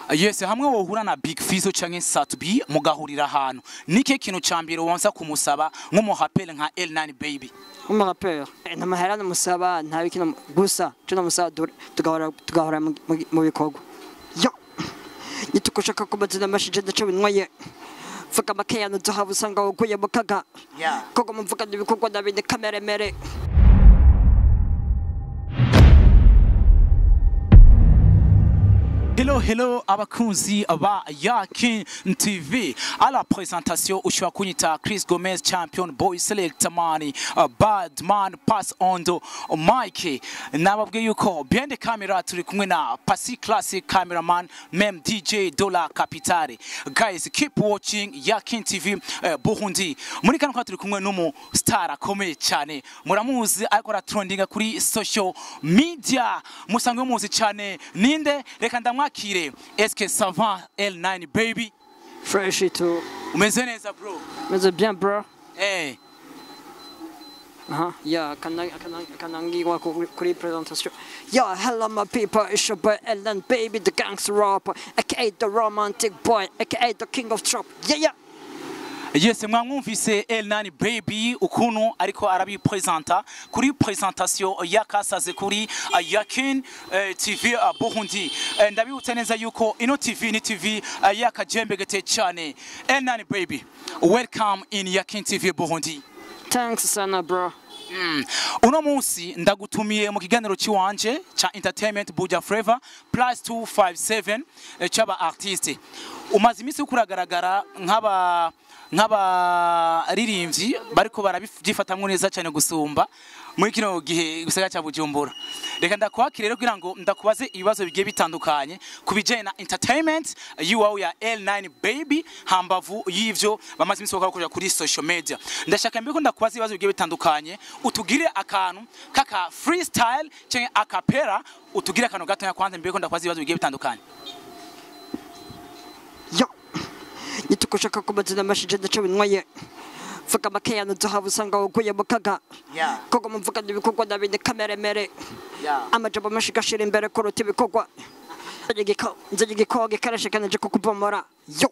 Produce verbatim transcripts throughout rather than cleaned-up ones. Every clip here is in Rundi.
Yes, hamwe wohura na Big Fizzo canke Satubi mugahurira ahantu. Nike kintu cambere wonsa kumusaba nk'umuhapere nka L nine baby. Umuraperi namahera namusaba nta bikino gusa cyo namusaba tugahora tugahora mu bikorwa. Yo. Nitukoshaka kubazina mashije ndacho binwaye. Fuka makeya no zahabu sanga ukuye mukaga. Yeah. Koko mvuga ibikorwa ndabinde kamera mere. Hello, hello, abakunzi aba Yakin T V. À la présentation, ushobora kunyita Chris Gomez, champion boy select money, a bad man pass on the mic. Nababwiye yuko behind the camera turi kumwe na Pasi Classic cameraman, mem D J Dollar Capitale. Guys, keep watching Yakin T V uh, Burundi. Muri kano turi kumwe n'umu star akomeye cyane. Muramuzi ariko aratrendinga kuri social media. Musangwe muzi cyane ninde reka ndamwa Kire, est-ce que ça va L nine baby? Fresh it too. Umeze neza bro? Umeze bien bro. Eh. Aha, yeah, kana kana kanangiwa kuri presentation. Yeah, hello my people, it's your boy L nine baby, the gangster rapper, aka the romantic boy, aka the king of trap. Yeah, yeah. Yes, mwamwumvise L nine baby ukuntu ariko arabi presenta kuri presentation yakasaze kuri Yakin T V Burundi. Ndabibutsa neza yuko ino T V ni T V yakajembegete cyane. L nine baby, welcome in Yakin T V Burundi. Thanks sana bro. Mm. Uno munsi ndagutumiye mu kiganiro ciwanje cha entertainment Buja Flavor plus two five seven cyaba artiste. Umaze imisi ukuragaragara nk'aba nk'aba ririmbyi bariko barabyifatamwe neza cyane gusumba muri kino gihe gusaga cya Bujumbura. Reka ndakwakire rero kugira ngo ndakubaze ibibazo bigiye bitandukanye kubijanye na entertainment you ya L nine baby hambavu y'ivyo bamaze imisi bakora kuri social media. Ndashaka mbiko ndakubaza ibibazo bigiye bitandukanye utugire akantu kaka freestyle cyangwa acapella utugire akantu gato kwanza mbiko ndakubaza ibibazo bigiye bitandukanye. Yo. Nitukoshaka kubazina mashije ndacho binwaye. Fuka makeya no zahabu sanga ukuye mukaga. Yeah. Koko mvuga ibikorwa ndabinde kamera mere. Yeah. Amajabo mashigashira imbere ko ruti bikorwa. Nzige gikoge karashikanaje kukubomora. Yo.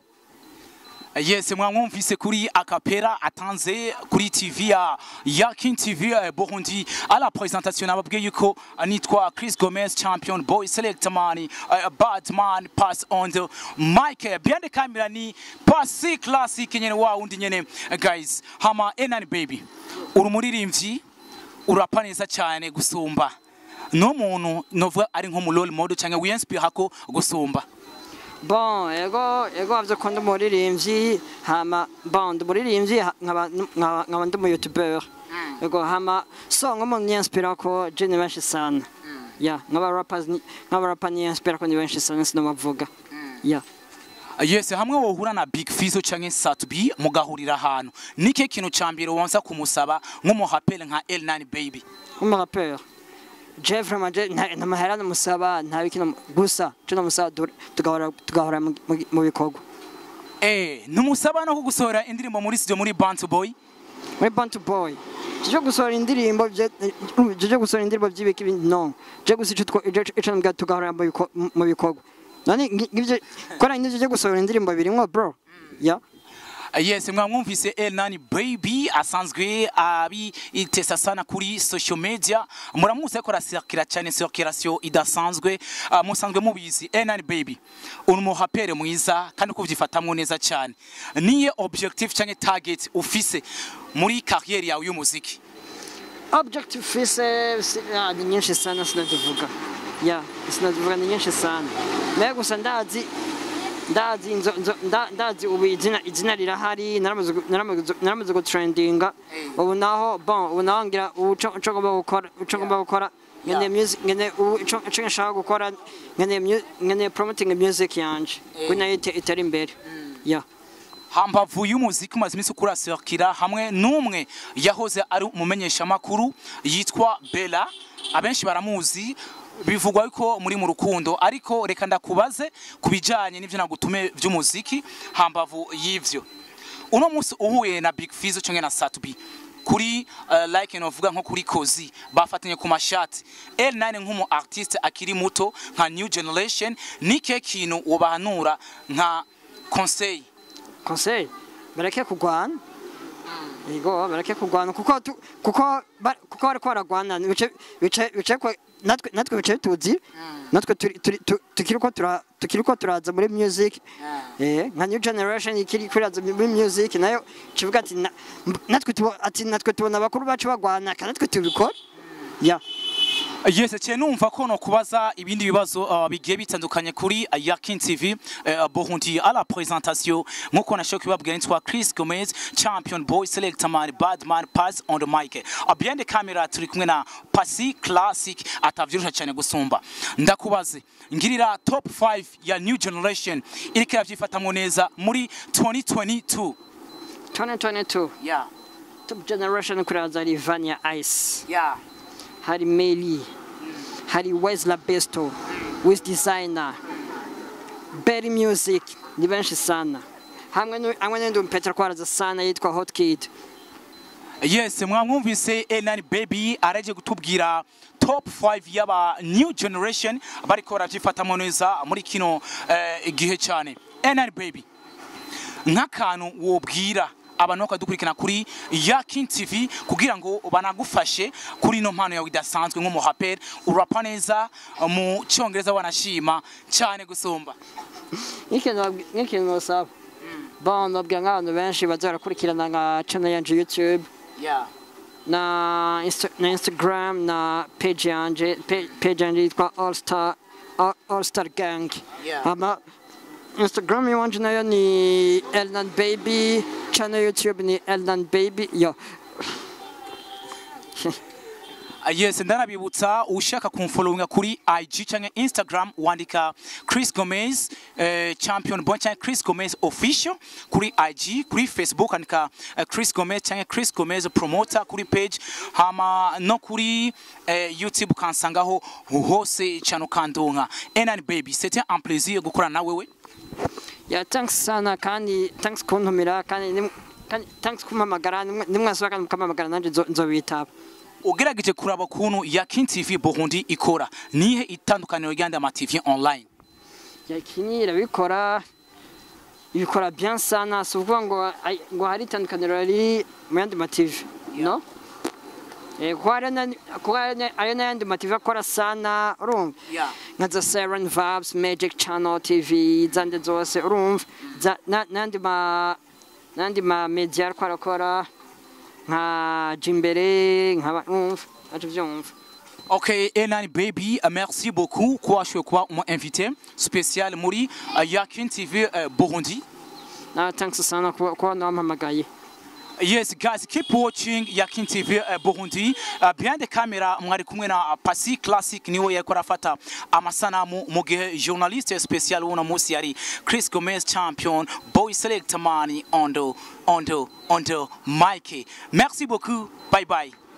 Yes, mwamwumvise kuri acapella atanze kuri T V ya Yakin T V Burundi. À la présentation nababwiye yuko nitwa Chris Gomez, champion boy select money, a bad man pass on the mic. Behind the camera ni Pasi Classic nyene wa undi nyene. Guys, hama L nine baby. Urumuririmbyi urapa neza cyane gusumba. No muntu novuga ari nko mu role model cyangwa winspire hako gusumba. Bon, ego ego avyo kondo muririmbyi hama bon muririmbyi nkaba nkaba ndi mu YouTuber. Ego hama so ngomo nyanspira ko jene benshi sana. Yeah, nkaba rappers nkaba rapper nyanspira ko ni benshi sana sino bavuga. Yeah. Yes, hamwe wohura na Big Fizzo canke Satubi mugahurira ahantu. Nike kintu cambere wonsa kumusaba nk'umuhapere nka L nine baby. Umuraperi Jeffrey Manje namahera namusaba nta bikino gusa cyo namusaba tugahora tugahora mu bikorwa. Eh, numusaba no kugusohora indirimbo muri studio muri Bantu Boy. Muri Bantu Boy. Je gusohora indirimbo je je gusohora indirimbo by'ibiki no. Je gusa ico ico mbwa tugahora mu bikorwa. Nani ngivye kora indi je gusohora indirimbo birimwo bro. Yeah. Yes, mwamwumvise L nine baby asanzwe abi itesa sana kuri social media. Muramuzi ko rasirkira cyane circulation idasanzwe. Uh, musanzwe mubizi L nine baby. Urumuhapere mwiza kandi kuvyifatamwe neza cyane. Niye objective cyane target ufise muri carrière yawe y'umuziki? Objective fise ni nyinshi sana sinavuga. Yeah, sinavuga ni nyinshi sana. Nego sandazi ndazi ndazi ubu izina izina rirahari naramaze naramaze go trendinga ubu naho bon ubu naho ngira uco ngomba gukora uco ngomba gukora ngene music ngene uco uco nshaka gukora ngene ngene promoting music yanje kuna itari imbere. Yeah. Hambavu y'umuziki maze imisi kurasirkira hamwe numwe yahoze ari umumenyesha makuru yitwa Bella, abenshi baramuzi bivugwa yuko muri mu rukundo, ariko reka ndakubaze kubijanye n'ivyo nagutume vy'umuziki hambavu y'ivyo. Uno munsi uhuye na Big Fizzo cyangwa na Satubi kuri uh, like novuga nko kuri Kozi bafatanye ku mashati L nine nk'umu artiste akiri muto nka new generation nike kintu wobahanura nka conseil conseil bareke kugwana Ego bareke kugwana kuko kuko kuko bariko baragwana bice bice bice natwe natwe bice tuzi natwe tukiriko tura tukiriko turaza muri music eh nka new generation ikiri kuraza muri music nayo kivuga ati natwe ati natwe tubona bakuru bacu bagwana kandi natwe tubikora ya Yes, cye numva ko no kubaza ibindi bibazo uh, bigiye bitandukanye kuri uh, Yakin T V uh, Burundi à la présentation nkuko nashoka babwira nitwa Chris Gomez champion boy selector man bad man pass on the mic uh, behind the camera turi kumwe na Pasi Classic atavyirusha cyane gusumba ndakubaze ngirira top five ya new generation irike yavyifatamwo neza muri twenty twenty-two twenty twenty-two yeah top generation kuraza Livania Ice yeah Hari Meli, Hari Wesley Besto, Wiz Designer, Berry Music, ni benshi sana. Hamwe hamwe n'undi Petra kwaraza sana yitwa Hot Kid. Yes, mwamwumvise L nine baby araje gutubwira top five yaba new generation bariko baravyifatamwo neza muri kino igihe cyane. L nine baby nk'akantu wobwira abantu bakadukurikirana kuri Yakin T V kugira ngo banagufashe kuri no mpano yawe idasanzwe nko mu rapper urapa neza mu cyongereza wanashima cyane gusumba n'ikintu nosaba bon nabwiye nk'abantu benshi bazarakurikirana nka channel yanje YouTube yeah na Insta na Instagram na page yanje page yanje yitwa All Star All Star Gang yeah. Ama Instagram yanje nayo ni L nine baby channel YouTube ni L nine baby yo Yes, ndanabibutsa ushaka kumfollowinga kuri I G cyangwa Instagram wandika Chris Gomez uh, champion boy cyangwa Chris Gomez official kuri I G, kuri Facebook andika uh, Chris Gomez cyangwa Chris Gomez promoter kuri page hama no kuri uh, YouTube kansangaho hose cyano kandonka. L nine baby, c'était un plaisir gukora nawe we. Ya thanks sana kandi thanks kuntumira kandi thanks kumamagara nimwasaba kandi mukamamagara nanje nzobitaba. Ugerageje kuraba kuntu Yakin T V Burundi ikora nihe itandukaniro ryande ama T V online Yakin irabikora ibikora bien sana suvuga ngo ngo hari itandukaniro riri mu yandi ma T V no eh kwarana kwarana ayo yandi ma T V akora sana urumva yeah nka za Seven Vibes Magic Channel T V zande zose urumva nandi ma nandi ma media kwarakora nka Jimbere nka umva aje byumva. Okay, L nine baby, uh, merci beaucoup kwa shwe kwa mon invité spécial muri uh, Yakin T V uh, Burundi. Na thanks sana kwa kwa nampamagaye. Yes guys, keep watching Yakin T V uh, Burundi. Uh, behind the camera mwari kumwe na uh, Pasi Classic niwe yakora fata amasanamu mu gihe journaliste spécial wona musi yari Chris Gomez champion boy selector man on the on the on the mic. Merci beaucoup. Bye bye.